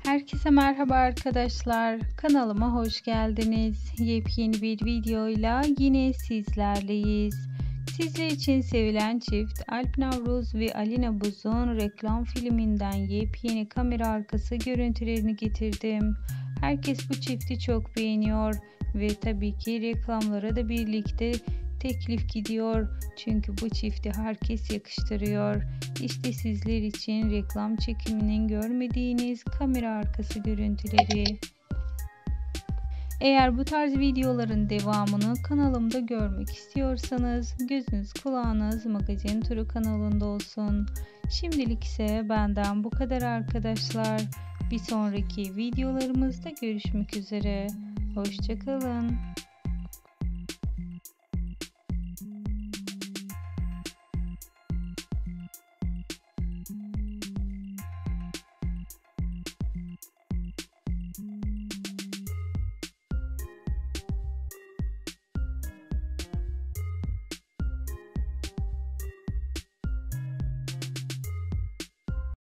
Herkese merhaba arkadaşlar. Kanalıma hoş geldiniz. Yepyeni bir videoyla yine sizlerleyiz. Sizler için sevilen çift Alp Navruz ve Alina Buz'un reklam filminden yepyeni kamera arkası görüntülerini getirdim. Herkes bu çifti çok beğeniyor ve tabii ki reklamlara da birlikte teklif gidiyor. Çünkü bu çifti herkes yakıştırıyor. İşte sizler için reklam çekiminin görmediğiniz kamera arkası görüntüleri. Eğer bu tarz videoların devamını kanalımda görmek istiyorsanız gözünüz kulağınız Magazin Turu kanalında olsun. Şimdilik ise benden bu kadar arkadaşlar. Bir sonraki videolarımızda görüşmek üzere. Hoşça kalın.